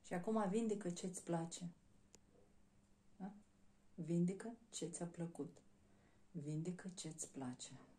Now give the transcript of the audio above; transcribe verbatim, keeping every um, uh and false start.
Și acum vindecă ce-ți place. Da? Vindecă ce ți-a plăcut. Vindecă ce-ți place.